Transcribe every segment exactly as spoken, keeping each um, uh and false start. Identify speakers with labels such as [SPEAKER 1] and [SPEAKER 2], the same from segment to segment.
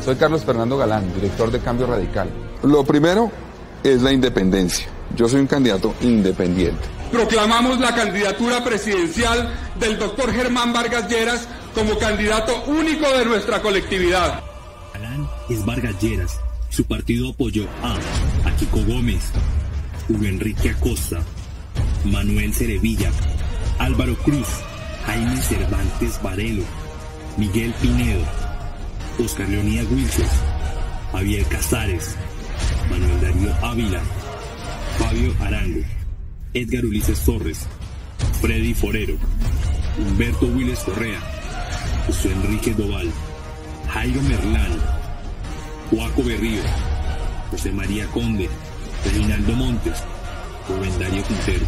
[SPEAKER 1] Soy Carlos Fernando Galán, director de Cambio Radical.
[SPEAKER 2] Lo primero es la independencia. Yo soy un candidato independiente.
[SPEAKER 3] Proclamamos la candidatura presidencial del doctor Germán Vargas Lleras como candidato único de nuestra colectividad.
[SPEAKER 4] Galán es Vargas Lleras. Su partido apoyó a, a Kiko Gómez, Hugo Enrique Acosta, Manuel Cerevilla, Álvaro Cruz, Jaime Cervantes Varelo, Miguel Pinedo, Oscar Leonidas Wilches, Javier Casares, Manuel Darío Ávila, Fabio Arango, Edgar Ulises Torres, Freddy Forero, Humberto Willes Correa, José Enrique Doval, Jairo Merlán, Joaco Berrío, José María Conde, Reinaldo Montes, Rubén Darío Quintero.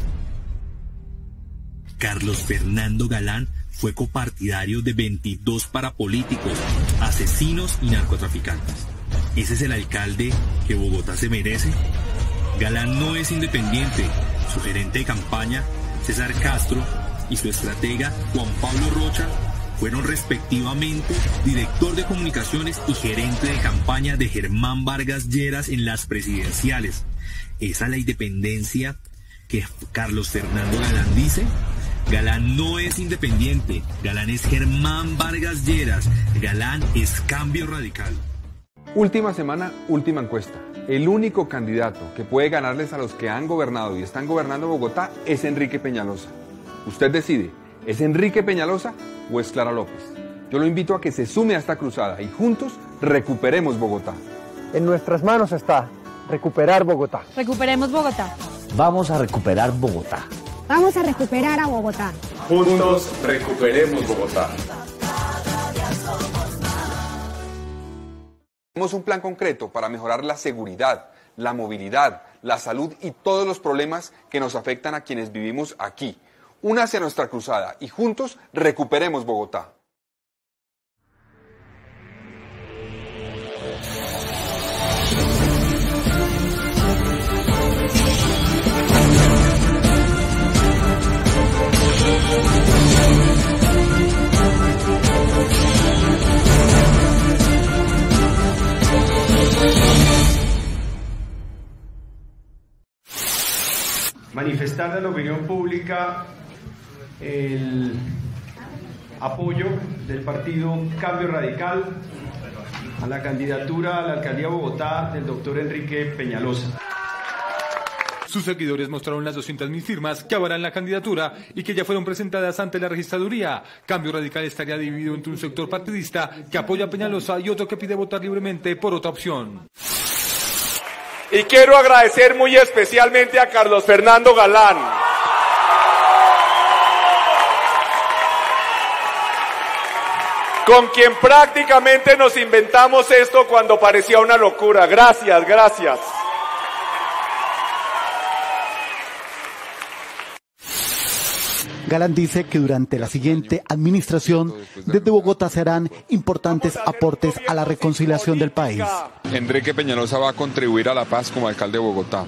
[SPEAKER 4] Carlos Fernando Galán fue copartidario de veintidós parapolíticos, asesinos y narcotraficantes. ¿Ese es el alcalde que Bogotá se merece? Galán no es independiente. Su gerente de campaña, César Castro, y su estratega, Juan Pablo Rocha, fueron respectivamente director de comunicaciones y gerente de campaña de Germán Vargas Lleras en las presidenciales. ¿Esa es la independencia que Carlos Fernando Galán dice? Galán no es independiente. Galán es Germán Vargas Lleras. Galán es Cambio Radical.
[SPEAKER 1] Última semana, última encuesta. El único candidato que puede ganarles a los que han gobernado y están gobernando Bogotá es Enrique Peñalosa. Usted decide, ¿es Enrique Peñalosa o es Clara López? Yo lo invito a que se sume a esta cruzada y juntos recuperemos Bogotá.
[SPEAKER 5] En nuestras manos está recuperar Bogotá.
[SPEAKER 6] Recuperemos Bogotá.
[SPEAKER 7] Vamos a recuperar Bogotá.
[SPEAKER 8] Vamos a recuperar a Bogotá.
[SPEAKER 3] Juntos recuperemos Bogotá.
[SPEAKER 1] Tenemos un plan concreto para mejorar la seguridad, la movilidad, la salud y todos los problemas que nos afectan a quienes vivimos aquí. Únase a nuestra cruzada y juntos recuperemos Bogotá.
[SPEAKER 9] Manifestar a la opinión pública el apoyo del partido Cambio Radical a la candidatura a la alcaldía de Bogotá del doctor Enrique Peñalosa.
[SPEAKER 10] Sus seguidores mostraron las doscientas mil firmas que avalan la candidatura y que ya fueron presentadas ante la registraduría. Cambio Radical estaría dividido entre un sector partidista que apoya a Peñalosa y otro que pide votar libremente por otra opción.
[SPEAKER 3] Y quiero agradecer muy especialmente a Carlos Fernando Galán, con quien prácticamente nos inventamos esto cuando parecía una locura. Gracias, gracias.
[SPEAKER 11] Galán dice que durante la siguiente administración desde Bogotá se harán importantes aportes a la reconciliación del país.
[SPEAKER 2] Enrique Peñalosa va a contribuir a la paz como alcalde de Bogotá.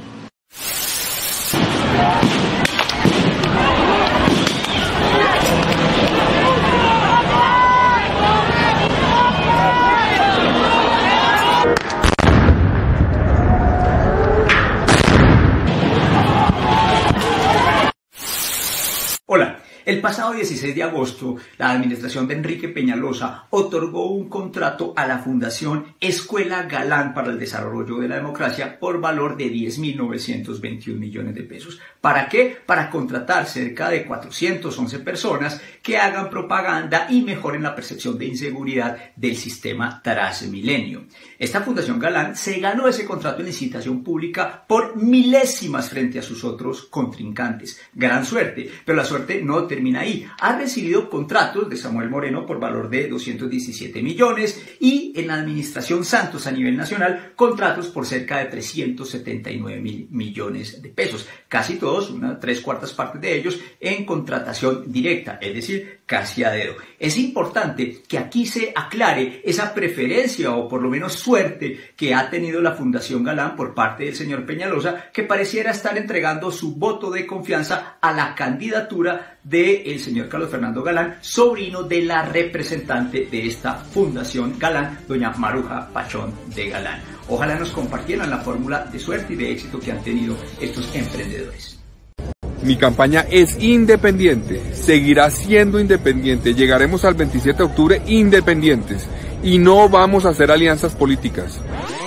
[SPEAKER 12] Hola, el pasado dieciséis de agosto, la administración de Enrique Peñalosa otorgó un contrato a la Fundación Escuela Galán para el Desarrollo de la Democracia por valor de diez mil novecientos veintiún millones de pesos. ¿Para qué? Para contratar cerca de cuatrocientas once personas que hagan propaganda y mejoren la percepción de inseguridad del sistema Transmilenio. Esta Fundación Galán se ganó ese contrato en licitación pública por milésimas frente a sus otros contrincantes. Gran suerte, pero la suerte no termina ahí. Ha recibido contratos de Samuel Moreno por valor de doscientos diecisiete millones y en la administración Santos a nivel nacional contratos por cerca de trescientos setenta y nueve mil millones de pesos. Casi todos, unas tres cuartas partes de ellos, en contratación directa, es decir, casi a dedo. Es importante que aquí se aclare esa preferencia o por lo menos suerte que ha tenido la Fundación Galán por parte del señor Peñalosa, que pareciera estar entregando su voto de confianza a la candidatura del señor Carlos Fernando Galán, sobrino de la representante de esta fundación Galán, doña Maruja Pachón de Galán. Ojalá nos compartieran la fórmula de suerte y de éxito que han tenido estos emprendedores.
[SPEAKER 1] Mi campaña es independiente, seguirá siendo independiente, llegaremos al veintisiete de octubre independientes y no vamos a hacer alianzas políticas.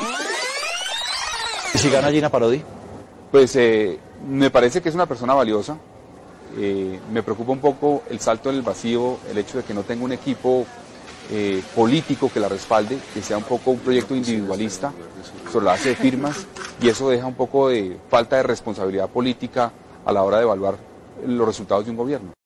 [SPEAKER 6] ¿Y si gana Gina Parodi?
[SPEAKER 2] Pues eh, me parece que es una persona valiosa. Eh, me preocupa un poco el salto en el vacío, el hecho de que no tenga un equipo eh, político que la respalde, que sea un poco un proyecto individualista sobre la base de firmas, y eso deja un poco de falta de responsabilidad política a la hora de evaluar los resultados de un gobierno.